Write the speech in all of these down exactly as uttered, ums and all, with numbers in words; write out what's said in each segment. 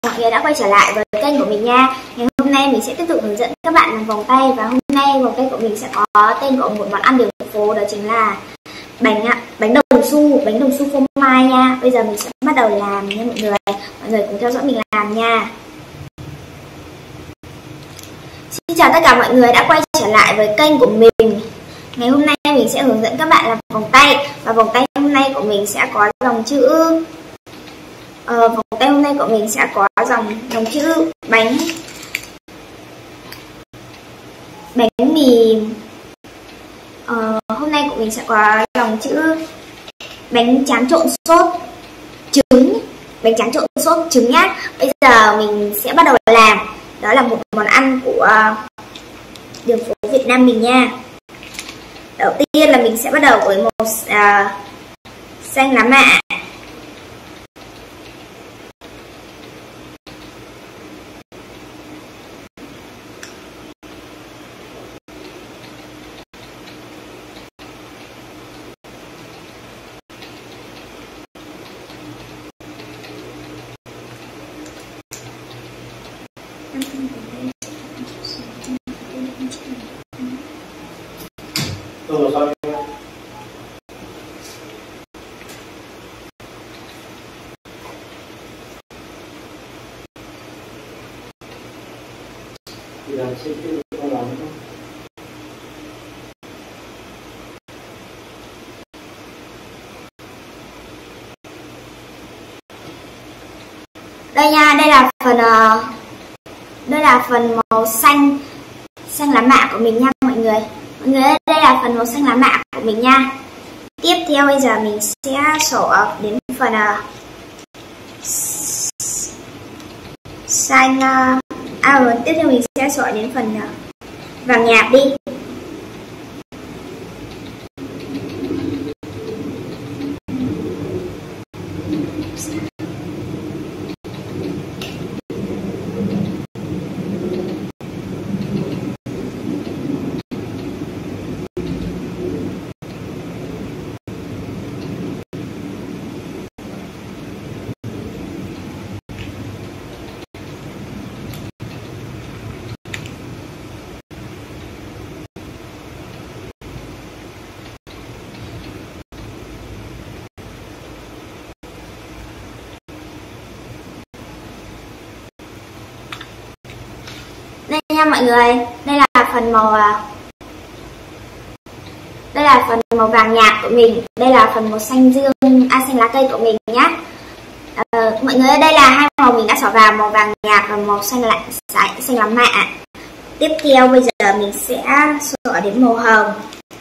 Mọi người đã quay trở lại với kênh của mình nha. Ngày hôm nay mình sẽ tiếp tục hướng dẫn các bạn làm vòng tay. Và hôm nay vòng tay của mình sẽ có tên của một món ăn đường phố, đó chính là bánh bánh đồng xu, bánh đồng xu phô mai nha. Bây giờ mình sẽ bắt đầu làm nha mọi người. Mọi người cùng theo dõi mình làm nha. Xin chào tất cả mọi người đã quay trở lại với kênh của mình. Ngày hôm nay mình sẽ hướng dẫn các bạn làm vòng tay. Và vòng tay hôm nay của mình sẽ có dòng chữ Ờ, vòng tay hôm nay của mình sẽ có dòng dòng chữ bánh bánh mì. Ờ, hôm nay của mình sẽ có dòng chữ bánh tráng trộn sốt trứng, bánh tráng trộn sốt trứng nhá. Bây giờ mình sẽ bắt đầu làm. Đó là một món ăn của đường phố Việt Nam mình nha. Đầu tiên là mình sẽ bắt đầu với màu uh, xanh lá mạ. Tuh, sorry. Tidak sedikit orang. Đây nha, đây là phần uh, đây là phần màu xanh xanh lá mạ của mình nha mọi người. Mọi người ơi, đây là phần màu xanh lá mạ của mình nha. Tiếp theo bây giờ mình sẽ sổ đến phần uh, xanh uh, à rồi, tiếp theo mình sẽ sổ đến phần uh, vàng nhạt đi. Đây nha mọi người, đây là phần màu đây là phần màu vàng nhạt của mình, đây là phần màu xanh dương, à, xanh lá cây của mình nhá. À, mọi người ơi, đây là hai màu mình đã xỏ vào, màu vàng nhạt và màu xanh lại xanh lá mạ. Tiếp theo bây giờ mình sẽ xỏ đến màu hồng.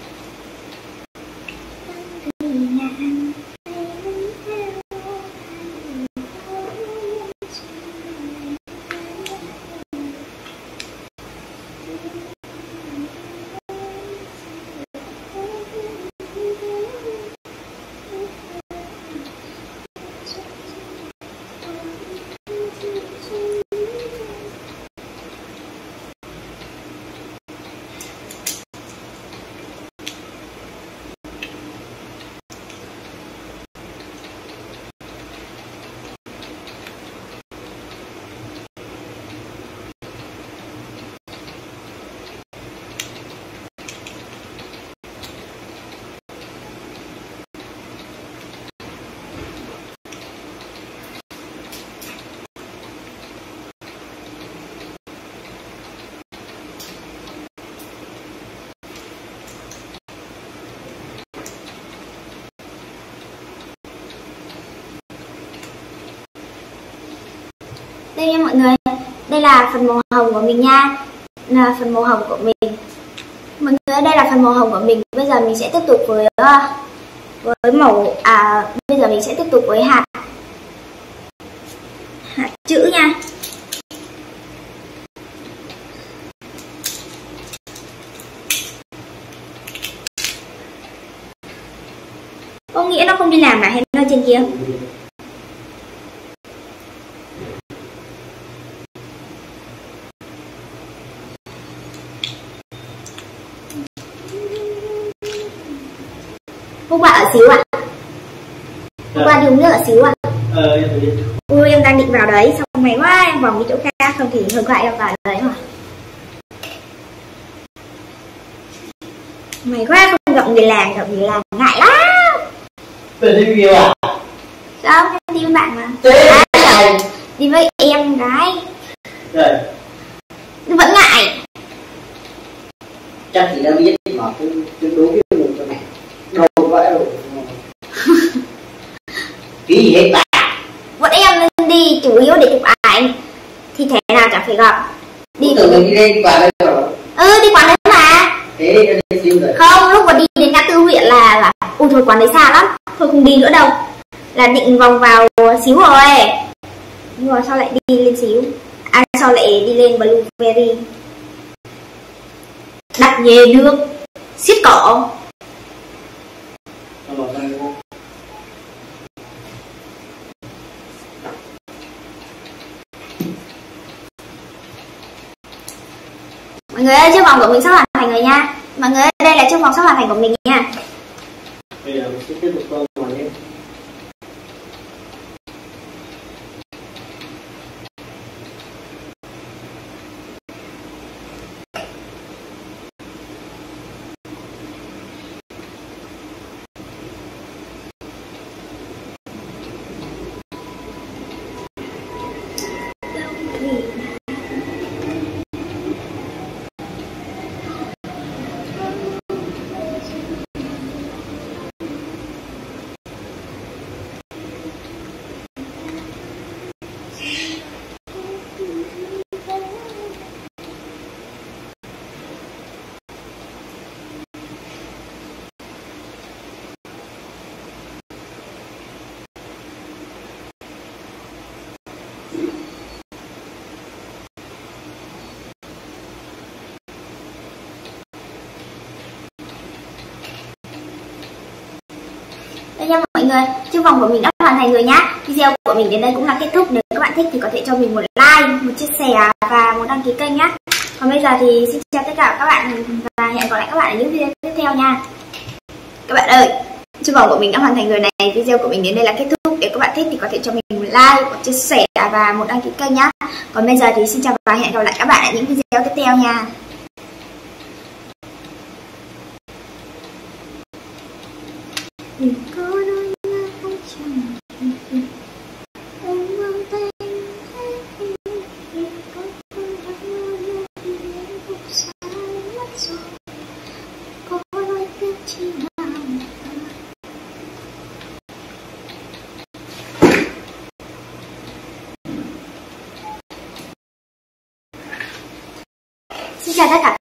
Đây nha mọi người, đây là phần màu hồng của mình nha, là phần màu hồng của mình. Mọi người, đây là phần màu hồng của mình. Bây giờ mình sẽ tiếp tục với với màu à bây giờ mình sẽ tiếp tục với hạt hạt chữ nha. Có nghĩa nó không đi làm mà hay nó trên kia? Hôm qua ở xíu ạ. À? Hôm qua đi uống nước ở xíu ạ. À? Ờ, em biết. Ui, em đang định vào đấy xong mày quá, em vòng đi chỗ khác không thì hơi quậy đâu vào đấy mà. Mày quá, không gặp người làng, gặp người làng ngại lắm. Về đi yêu à? Sao, em đi với bạn mà. Thế à, đi với em gái. Rồi. Vẫn ngại. Chắc chị đã biết mà cứ cứ đố cái mục cho mẹ. Đâu vậy rồi. Cái gì hết bà? Bọn em đi chủ yếu để chụp ảnh. Thì thế nào chẳng phải gặp. Đi từ mình đi lên đi quán đây rồi. Ừ, đi quán đấy mà. Thế em đi siêu rồi. Không, lúc mà đi đến ngã tư huyện là là ôi thôi quán đấy xa lắm, thôi không đi nữa đâu. Là định vòng vào xíu rồi. Nhưng mà sao lại đi lên xíu? À sao lại đi lên Blueberry? Đặt về nước, xiết cỏ. Mọi người ơi, chiếc vòng của mình sắp hoàn thành rồi nha. Mọi người ơi, đây là chiếc vòng sắp hoàn thành của mình nha. Bây giờ mình sẽ tiếp tục câu hỏi nhé. Đây nha mọi người, chiếc vòng của mình đã hoàn thành rồi nhá. Video của mình đến đây cũng là kết thúc. Nếu các bạn thích thì có thể cho mình một like, một chia sẻ và một đăng ký kênh nhá. Còn bây giờ thì xin chào tất cả các bạn và hẹn gặp lại các bạn ở những video tiếp theo nha. Các bạn ơi, chiếc vòng của mình đã hoàn thành rồi này. Video của mình đến đây là kết thúc. Nếu các bạn thích thì có thể cho mình một like, một chia sẻ và một đăng ký kênh nhá. Còn bây giờ thì xin chào và hẹn gặp lại các bạn ở những video tiếp theo nha. Đừng có nói là không chẳng em mang tên thế thì có tôi đã nói thì em cũng sai mất rồi. Có nói tiếp chỉ là một ta. Xin chào tất cả